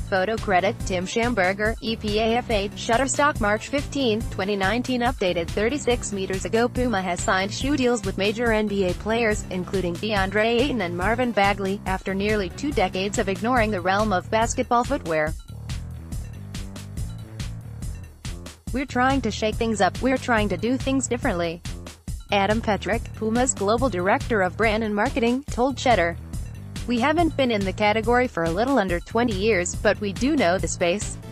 Photo credit, TIMM SCHAMBERGER, EPA-EFE, ShutterstockMarch 15, 2019 updated 36 meters ago Puma has signed shoe deals with major NBA players, including DeAndre Ayton and Marvin Bagley, after nearly 2 decades of ignoring the realm of basketball footwear. "We're trying to shake things up, we're trying to do things differently," Petrick, Puma's global director of brand and marketing, told Cheddar. "We haven't been in the category for a little under 20 years, but we do know the space.